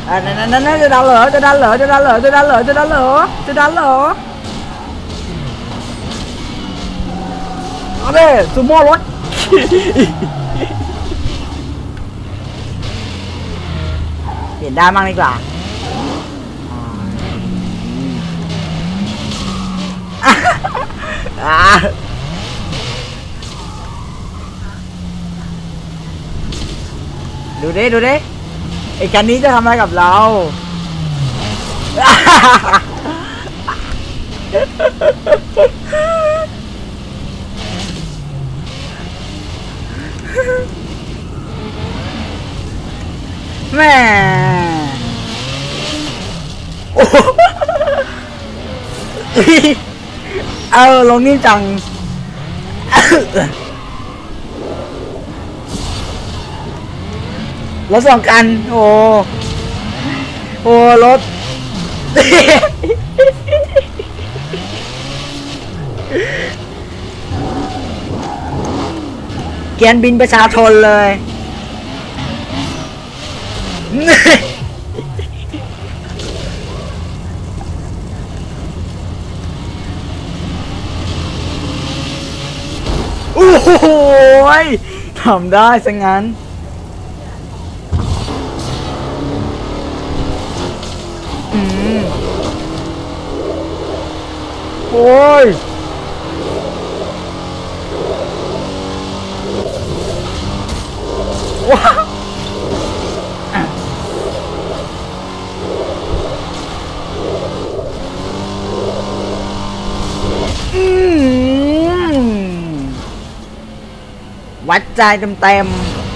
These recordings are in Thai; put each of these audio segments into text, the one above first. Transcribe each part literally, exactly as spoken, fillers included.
อ่านั่นนั่นนั่นจะดันเหรอจะดันเหรอจะดันเหรอจะดันเหรอจะดันเหรอจะดันเหรอเอาดิซูโม่รถเปลี่ยนด้านบ้างดีกว่าดูดิดูดิไอ้คันนี้จะทำอะไรกับเราแม่เออลงนิ่มจังรถสองกันโอ้โอ้รถเกียนบินประชาชนเลยโอ้โหทำได้ซะงั้นอืมโอ้ยว้าอืมวัดใจเต็มเต็ม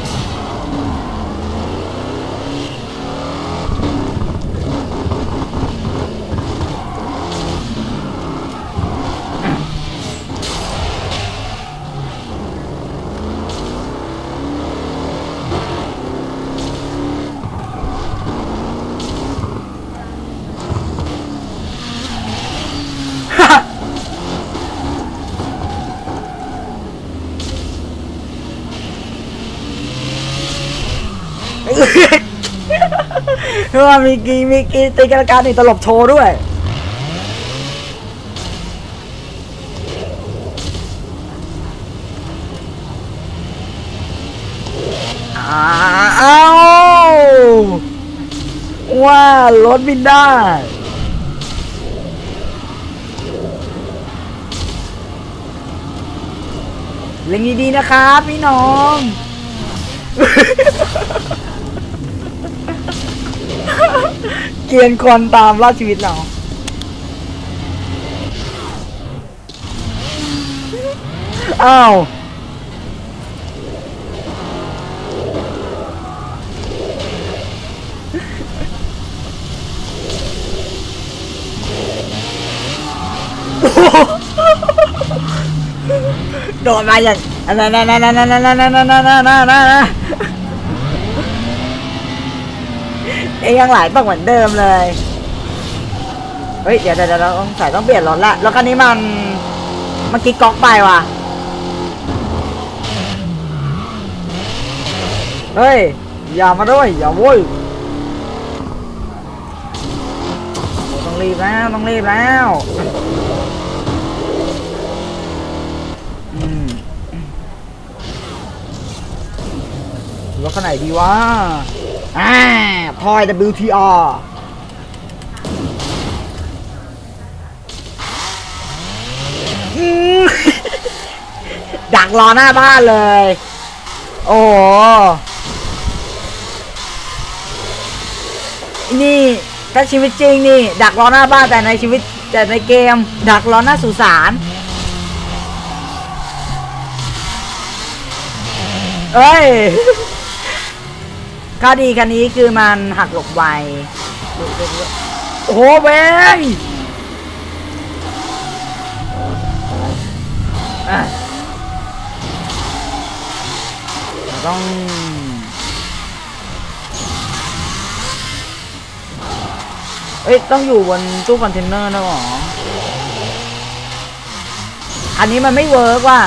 เฮ้ยมีกีมีกีตีกันการนี่ตลบโชว์ด้วยอ้าวว่ารถบินได้เล็งดีๆนะครับพี่น้องเกียนคนตามล่าชีวิตเราอ้าวโดนมาอย่างนั่นนั่นนั่นนั่นนั่นนั่นนั่นนั่นนั่นนั่นเอ้ยยังหลายต้องเหมือนเดิมเลยเฮ้ยเดี๋ยวเดี๋ยวเราต้องใส่ต้องเปลี่ยนรถละแล้วคันนี้มันเมื่อกี้ก๊อกไปว่ะเฮ้ยอย่ามาด้วยอย่าโว้ยต้องรีบแล้วต้องรีบแล้วรถคันไหนดีวะอ่าพอย ดับเบิลยู ที อาร์ ดักรอหน้าบ้านเลยโอ้โหนี่ถ้าชีวิตจริงนี่ดักรอหน้าบ้านแต่ในชีวิตแต่ในเกมดักรอหน้าสุสานเอ้ยข้อดีคันนี้คือมันหักหลบไวโอ้โหเว้ยต้องเอ้ยต้องอยู่บนตู้คอนเทนเนอร์นะหรออันนี้มันไม่เวิร์กว่ะ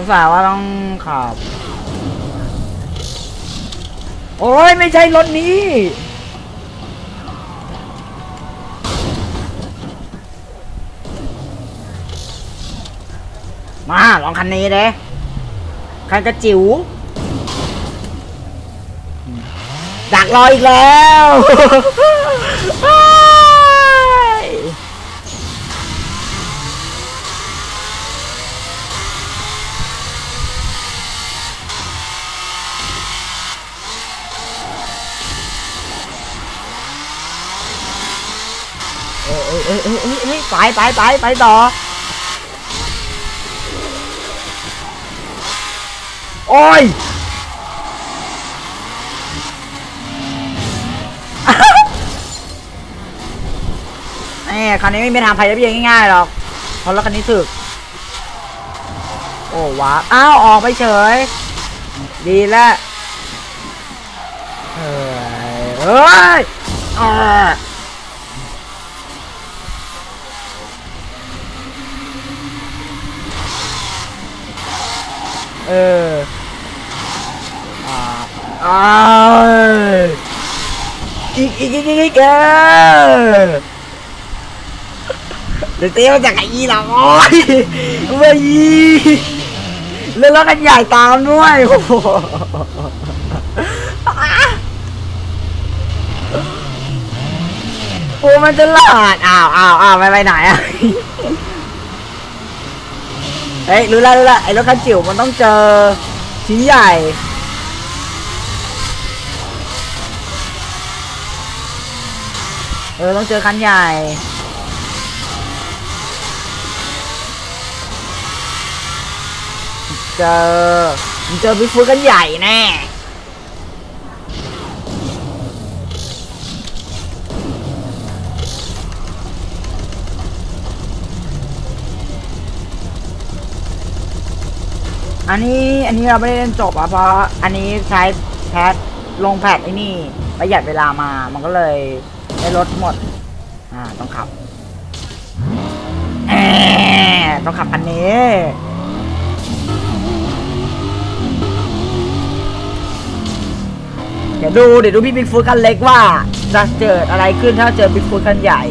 งสัยว่าต้องขับโอ้ยไม่ใช่รถนี้มาลองคันนี้เด้คันกระจิ๋วดักรออีกแล้วเอ้ยเอ้ยเอ้ยเอ้ยเอ้ยไปไปไปไปต่อโอ้ยนี่คันนี้ไม่มีทางไปได้เพียงง่ายๆหรอกเพราะรถคันนี้ถึกโอ้ว้าอ้าวออกไปเฉยดีแล้วเฮ้ยเฮ้ยอ่าเอออ่าอ่าอีกอีกอีกอีกเออเดี๋ยวเตี้ยมาจากไอ้ยี่หลังโอ้ยเว้ยแล้วรถกันใหญ่ตามด้วยโอ้โหโอ้มันจะหลาดอ้าวอ้าวอ้าวไปไปไหนอ่ะเฮ้ยรู้แล้วรู้แล้วไอ้รถคันจิ๋วมันต้องเจอชิ้นใหญ่เออต้องเจอคันใหญ่เจอมันเจอบิ๊กฟูดกันใหญ่แน่อันนี้อันนี้เราไม่ได้เล่นจบอ่ะเพราะอันนี้ใช้แพทลงแพทไอ้นี่ประหยัดเวลามามันก็เลยได้ลดหมดอ่าต้องขับแอต้องขับคันนี้เดี๋ยวดูเดี๋ยวดูพี่บิ๊กฟูดคันเล็กว่าจะเกิดอะไรขึ้นถ้าเจอบิ๊กฟูดคันใหญ่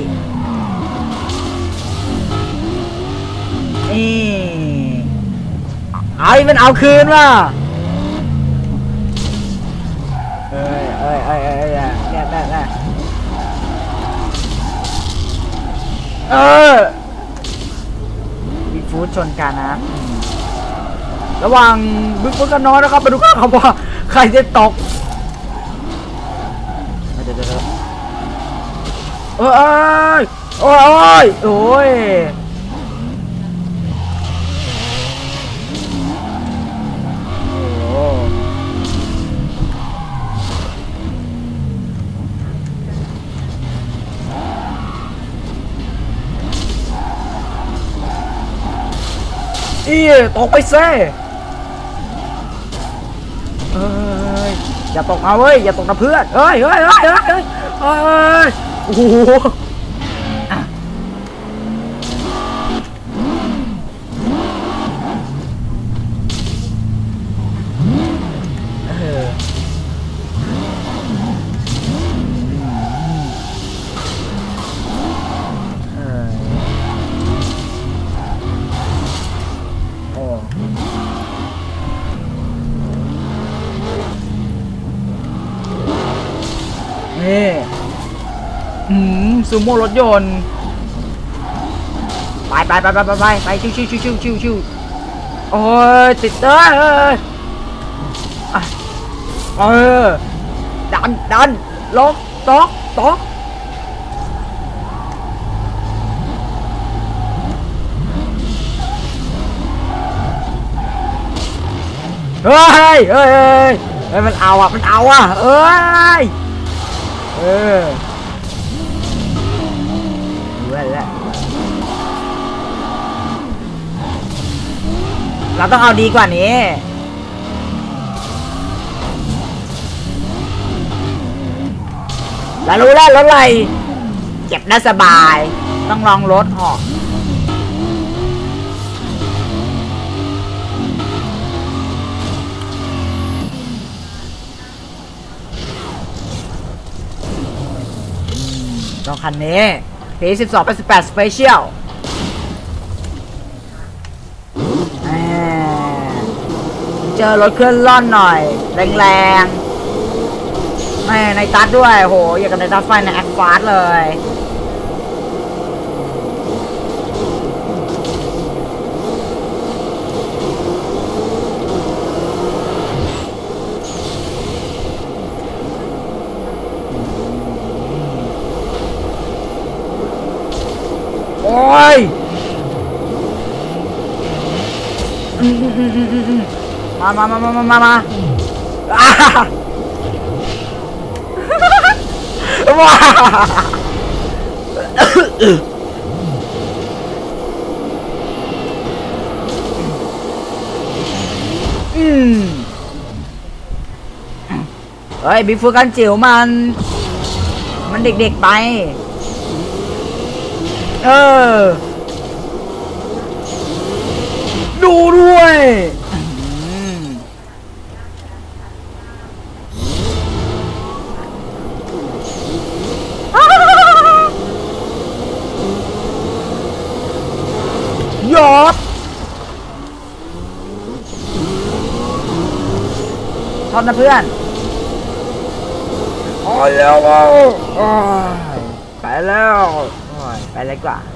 นี่ไอ้มันเอาคืนว่ะเอ้ยเอ้ยเอ้ยเอ้ยเนี่ยเนี่ยเนี่ยเออบิ๊กฟูดชนกันนะระหว่างบิ๊กฟูดกับน้อยนะครับมาดูกันครับว่าใครจะตกเดี๋ยวเดี๋ยวเอ้ยโอ้ยโอ้ยอีตกไปเซ่เอ้ยอย่าตกเอาเว้ยอย่าตกนะเพื่อนเฮ้ยเฮ้ยเฮ้ยเฮ้ยเฮ้ยเฮ้ยโอ้โหนี่อืมซูโม่รถยนต์ไปไปไปไปไปไปไปชิวชิวชิวชิวชิวชิวโอ้ยติดเอ้ยเออดันดันล็อกตอกตอกเฮ้ยเฮ้ยเฮ้ยมันเอาอ่ะมันเอาอ่ะเอ้ยเออดูแลวเราต้องเอาดีกว่านี้เรารู้แล้วรถอะไรเก็บได้สบายต้องลองรถหอกต้องคันนี้ พี สิบสอง แปดสิบแปด Special เจอรถเคลื่อนล่อนหน่อยแรงๆไม่ในตัดด้วยโหอยากกับในตัดไฟในแอคฟาสเลยโอ้ยมามามามามามามาว้าอืมเฮ้ยบิ๊กฟูกันจิ๋วมันมันเด็กๆไปเออดูด้วยยอดทอนนะเพื่อนโอ้ยแล้วไปแล้วไปเลยกว่า